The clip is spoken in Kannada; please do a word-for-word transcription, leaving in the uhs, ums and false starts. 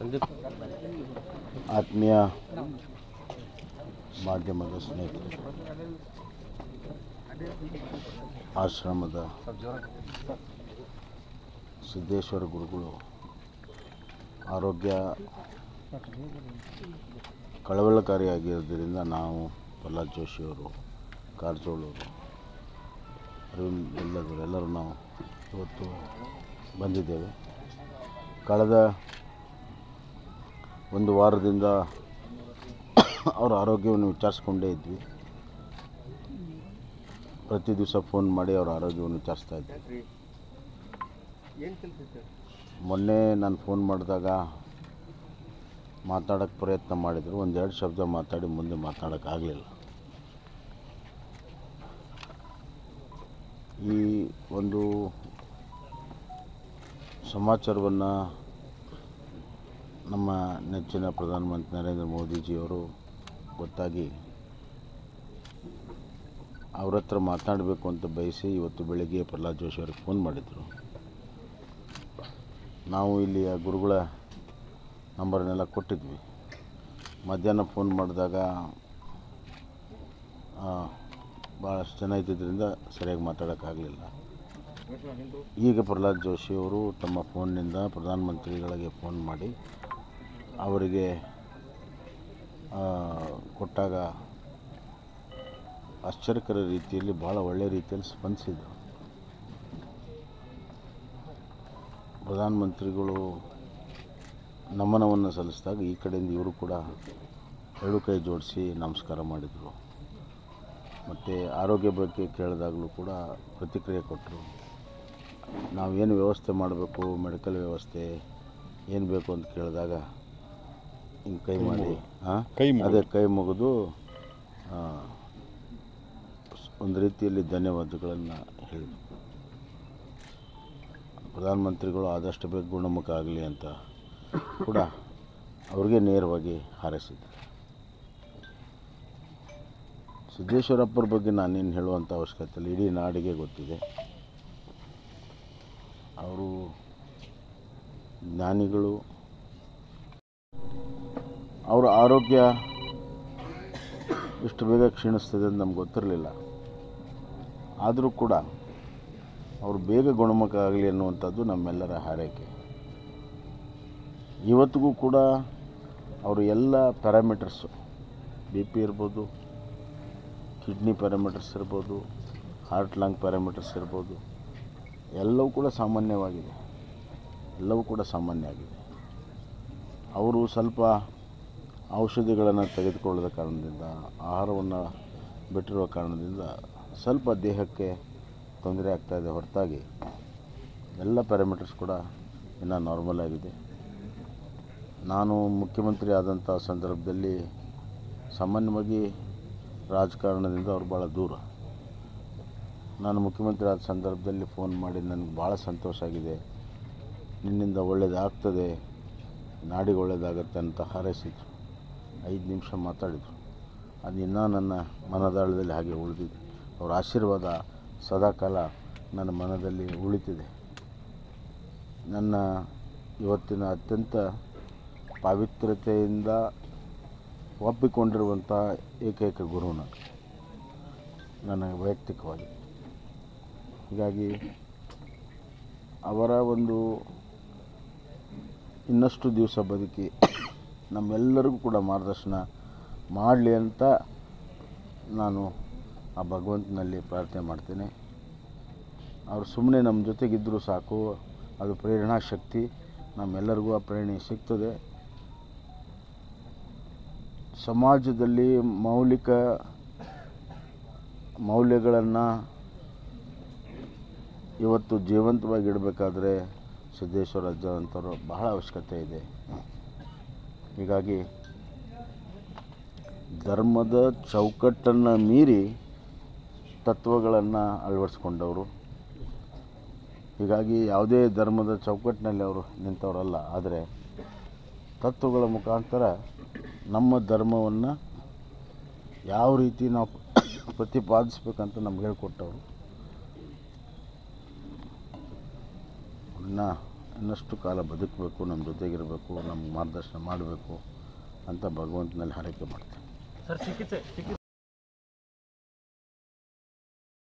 ಆತ್ಮೀಯ ಮಾಧ್ಯಮದ ಸ್ನೇಹಿತರೆ, ಆಶ್ರಮದ ಸಿದ್ದೇಶ್ವರ ಗುರುಗಳು ಆರೋಗ್ಯ ಕಳವಳಕಾರಿಯಾಗಿರೋದ್ರಿಂದ ನಾವು ಪ್ರಹ್ಲಾದ್ ಜೋಶಿಯವರು, ಕಾರಜೋಳವರು, ಅರವಿಂದ್ ಎಲ್ಲದರು ಎಲ್ಲರೂ ನಾವು ಇವತ್ತು ಬಂದಿದ್ದೇವೆ. ಕಳೆದ ಒಂದು ವಾರದಿಂದ ಅವರ ಆರೋಗ್ಯವನ್ನು ವಿಚಾರಿಸ್ಕೊಂಡೇ ಇದ್ವಿ. ಪ್ರತಿ ದಿವಸ ಫೋನ್ ಮಾಡಿ ಅವರ ಆರೋಗ್ಯವನ್ನು ವಿಚಾರಿಸ್ತಾ ಇದ್ವಿ. ಮೊನ್ನೆ ನಾನು ಫೋನ್ ಮಾಡಿದಾಗ ಮಾತಾಡೋಕ್ಕೆ ಪ್ರಯತ್ನ ಮಾಡಿದರು. ಒಂದೆರಡು ಶಬ್ದ ಮಾತಾಡಿ ಮುಂದೆ ಮಾತಾಡೋಕ್ಕಾಗಲಿಲ್ಲ. ಈ ಒಂದು ಸಮಾಚಾರವನ್ನು ನಮ್ಮ ನೆಚ್ಚಿನ ಪ್ರಧಾನಮಂತ್ರಿ ನರೇಂದ್ರ ಮೋದಿಜಿಯವರು ಗೊತ್ತಾಗಿ ಅವ್ರ ಹತ್ರ ಮಾತನಾಡಬೇಕು ಅಂತ ಬಯಸಿ ಇವತ್ತು ಬೆಳಗ್ಗೆ ಪ್ರಹ್ಲಾದ್ ಜೋಶಿ ಅವ್ರಿಗೆ ಫೋನ್ ಮಾಡಿದರು. ನಾವು ಇಲ್ಲಿ ಆ ಗುರುಗಳ ನಂಬರ್ನೆಲ್ಲ ಕೊಟ್ಟಿದ್ವಿ. ಮಧ್ಯಾಹ್ನ ಫೋನ್ ಮಾಡಿದಾಗ ಭಾಳಷ್ಟು ಜನ ಇದ್ದಿದ್ದರಿಂದ ಸರಿಯಾಗಿ ಮಾತಾಡೋಕ್ಕಾಗಲಿಲ್ಲ. ಈಗ ಪ್ರಹ್ಲಾದ್ ಜೋಶಿಯವರು ತಮ್ಮ ಫೋನ್ನಿಂದ ಪ್ರಧಾನಮಂತ್ರಿಗಳಿಗೆ ಫೋನ್ ಮಾಡಿ ಅವರಿಗೆ ಕೊಟ್ಟಾಗ ಆಶ್ಚರ್ಯಕರ ರೀತಿಯಲ್ಲಿ ಭಾಳ ಒಳ್ಳೆಯ ರೀತಿಯಲ್ಲಿ ಸ್ಪಂದಿಸಿದರು. ಪ್ರಧಾನಮಂತ್ರಿಗಳು ನಮನವನ್ನು ಸಲ್ಲಿಸಿದಾಗ ಈ ಕಡೆಯಿಂದ ಇವರು ಕೂಡ ಎರಡು ಕೈ ಜೋಡಿಸಿ ನಮಸ್ಕಾರ ಮಾಡಿದರು. ಮತ್ತು ಆರೋಗ್ಯ ಬಗ್ಗೆ ಕೇಳಿದಾಗಲೂ ಕೂಡ ಪ್ರತಿಕ್ರಿಯೆ ಕೊಟ್ಟರು. ನಾವೇನು ವ್ಯವಸ್ಥೆ ಮಾಡಬೇಕು, ಮೆಡಿಕಲ್ ವ್ಯವಸ್ಥೆ ಏನು ಬೇಕು ಅಂತ ಕೇಳಿದಾಗ ಹಿಂಗೆ ಕೈ ಮಾಡಿ ಹಾಂ ಅದೇ ಕೈ ಮುಗಿದು ಒಂದು ರೀತಿಯಲ್ಲಿ ಧನ್ಯವಾದಗಳನ್ನು ಹೇಳಿದರು. ಪ್ರಧಾನಮಂತ್ರಿಗಳು ಆದಷ್ಟು ಬೇಗ ಗುಣಮುಖ ಆಗಲಿ ಅಂತ ಕೂಡ ಅವ್ರಿಗೆ ನೇರವಾಗಿ ಹಾರೈಸಿದ್ದಾರೆ. ಸಿದ್ದೇಶ್ವರಪ್ಪರ ಬಗ್ಗೆ ನಾನೇನು ಹೇಳುವಂಥ ಅವಶ್ಯಕತೆ ಇಲ್ಲ, ಇಡೀ ನಾಡಿಗೆ ಗೊತ್ತಿದೆ. ಅವರು ಜ್ಞಾನಿಗಳು. ಅವರ ಆರೋಗ್ಯ ಇಷ್ಟು ಬೇಗ ಕ್ಷೀಣಿಸ್ತದೆ ಅಂತ ನಮ್ಗೆ ಗೊತ್ತಿರಲಿಲ್ಲ. ಆದರೂ ಕೂಡ ಅವರು ಬೇಗ ಗುಣಮುಖ ಆಗಲಿ ಅನ್ನುವಂಥದ್ದು ನಮ್ಮೆಲ್ಲರ ಹಾರೈಕೆ. ಇವತ್ತಿಗೂ ಕೂಡ ಅವರು ಎಲ್ಲ ಪ್ಯಾರಾಮೀಟರ್ಸು, ಬಿ ಪಿ ಇರ್ಬೋದು, ಕಿಡ್ನಿ ಪ್ಯಾರಾಮೀಟರ್ಸ್ ಇರ್ಬೋದು, ಹಾರ್ಟ್ ಲಂಗ್ ಪ್ಯಾರಾಮೀಟರ್ಸ್ ಇರ್ಬೋದು, ಎಲ್ಲವೂ ಕೂಡ ಸಾಮಾನ್ಯವಾಗಿದೆ. ಎಲ್ಲವೂ ಕೂಡ ಸಾಮಾನ್ಯ ಆಗಿದೆ. ಅವರು ಸ್ವಲ್ಪ ಔಷಧಿಗಳನ್ನು ತೆಗೆದುಕೊಳ್ಳದ ಕಾರಣದಿಂದ, ಆಹಾರವನ್ನು ಬಿಟ್ಟಿರುವ ಕಾರಣದಿಂದ ಸ್ವಲ್ಪ ದೇಹಕ್ಕೆ ತೊಂದರೆ ಆಗ್ತಾಯಿದೆ ಹೊರತಾಗಿ ಎಲ್ಲ ಪ್ಯಾರಾಮೀಟರ್ಸ್ ಕೂಡ ಇನ್ನೂ ನಾರ್ಮಲ್ ಆಗಿದೆ. ನಾನು ಮುಖ್ಯಮಂತ್ರಿ ಆದಂಥ ಸಂದರ್ಭದಲ್ಲಿ ಸಾಮಾನ್ಯವಾಗಿ ರಾಜಕಾರಣದಿಂದ ಅವ್ರು ಭಾಳ ದೂರ. ನಾನು ಮುಖ್ಯಮಂತ್ರಿ ಆದ ಸಂದರ್ಭದಲ್ಲಿ ಫೋನ್ ಮಾಡಿ ನನಗೆ ಭಾಳ ಸಂತೋಷ ಆಗಿದೆ, ನಿನ್ನಿಂದ ಒಳ್ಳೆಯದಾಗ್ತದೆ, ನಾಡಿಗೆ ಒಳ್ಳೆಯದಾಗತ್ತೆ ಅಂತ ಹಾರೈಸಿದ್ರು. ಐದು ನಿಮಿಷ ಮಾತಾಡಿದರು. ಅದು ಇನ್ನೂ ನನ್ನ ಮನದಾಳದಲ್ಲಿ ಹಾಗೆ ಉಳಿದಿದೆ. ಅವರ ಆಶೀರ್ವಾದ ಸದಾಕಾಲ ನನ್ನ ಮನದಲ್ಲಿ ಉಳಿತಿದೆ. ನನ್ನ ಇವತ್ತಿನ ಅತ್ಯಂತ ಪಾವಿತ್ರ್ಯತೆಯಿಂದ ಒಪ್ಪಿಕೊಂಡಿರುವಂಥ ಏಕೈಕ ಗುರು ನಾನು, ನನ್ನ ವೈಯಕ್ತಿಕವಾಗಿ. ಹೀಗಾಗಿ ಅವರ ಒಂದು ಇನ್ನಷ್ಟು ದಿವಸ ಬದುಕಿ ನಮ್ಮೆಲ್ಲರಿಗೂ ಕೂಡ ಮಾರ್ಗದರ್ಶನ ಮಾಡಲಿ ಅಂತ ನಾನು ಆ ಭಗವಂತನಲ್ಲಿ ಪ್ರಾರ್ಥನೆ ಮಾಡ್ತೇನೆ. ಅವರು ಸುಮ್ಮನೆ ನಮ್ಮ ಜೊತೆಗಿದ್ದರೂ ಸಾಕು, ಅದು ಪ್ರೇರಣಾ ಶಕ್ತಿ. ನಮ್ಮೆಲ್ಲರಿಗೂ ಆ ಪ್ರೇರಣೆ ಸಿಗ್ತದೆ. ಸಮಾಜದಲ್ಲಿ ಮೌಲಿಕ ಮೌಲ್ಯಗಳನ್ನು ಇವತ್ತು ಜೀವಂತವಾಗಿ ಇಡಬೇಕಾದ್ರೆ ಸಿದ್ದೇಶ್ವರ ಅಜ್ಜ ಅಂಥವ್ರು ಬಹಳ ಅವಶ್ಯಕತೆ ಇದೆ. ಹೀಗಾಗಿ ಧರ್ಮದ ಚೌಕಟ್ಟನ್ನು ಮೀರಿ ತತ್ವಗಳನ್ನು ಅಳವಡಿಸ್ಕೊಂಡವರು. ಹೀಗಾಗಿ ಯಾವುದೇ ಧರ್ಮದ ಚೌಕಟ್ಟಿನಲ್ಲಿ ಅವರು ನಿಂತವರಲ್ಲ. ಆದರೆ ತತ್ವಗಳ ಮುಖಾಂತರ ನಮ್ಮ ಧರ್ಮವನ್ನು ಯಾವ ರೀತಿ ನಾವು ಪ್ರತಿಪಾದಿಸ್ಬೇಕಂತ ನಮ್ಗೆ ಹೇಳ್ಕೊಟ್ಟವರು. ಇನ್ನು ಇನ್ನಷ್ಟು ಕಾಲ ಬದುಕಬೇಕು, ನಮ್ಮ ಜೊತೆಗಿರಬೇಕು, ನಮ್ಗೆ ಮಾರ್ಗದರ್ಶನ ಮಾಡಬೇಕು ಅಂತ ಭಗವಂತನಲ್ಲಿ ಹಾರೈಕೆ ಮಾಡ್ತೇನೆ. ಸರ್ ಚಿಕಿತ್ಸೆ